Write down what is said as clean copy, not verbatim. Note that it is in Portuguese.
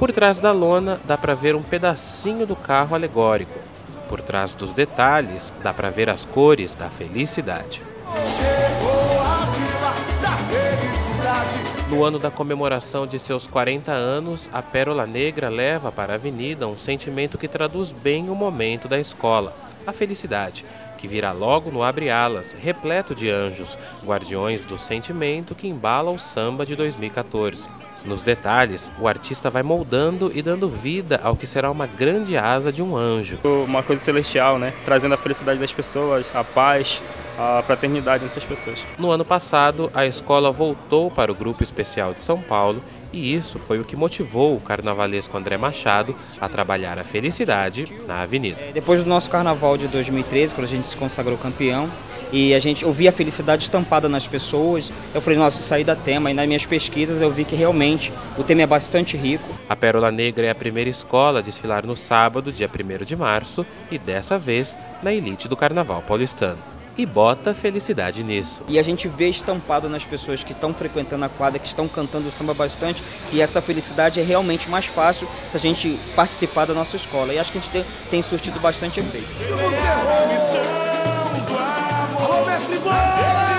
Por trás da lona dá para ver um pedacinho do carro alegórico. Por trás dos detalhes dá para ver as cores da felicidade. No ano da comemoração de seus 40 anos, a Pérola Negra leva para a avenida um sentimento que traduz bem o momento da escola, a felicidade, que virá logo no Abre Alas, repleto de anjos, guardiões do sentimento que embala o samba de 2014. Nos detalhes, o artista vai moldando e dando vida ao que será uma grande asa de um anjo. Uma coisa celestial, né? Trazendo a felicidade das pessoas, a paz, a fraternidade entre as pessoas. No ano passado, a escola voltou para o Grupo Especial de São Paulo e isso foi o que motivou o carnavalesco André Machado a trabalhar a felicidade na avenida. Depois do nosso carnaval de 2013, quando a gente se consagrou campeão, e a gente ouvia a felicidade estampada nas pessoas, eu falei, nossa, isso aí dá tema. E nas minhas pesquisas eu vi que realmente o tema é bastante rico. A Pérola Negra é a primeira escola a desfilar no sábado, dia 1º de março, e dessa vez na elite do carnaval paulistano. E bota felicidade nisso. E a gente vê estampado nas pessoas que estão frequentando a quadra, que estão cantando o samba bastante, que essa felicidade é realmente mais fácil se a gente participar da nossa escola. E acho que a gente tem surtido bastante efeito. Alô, mestre Bola!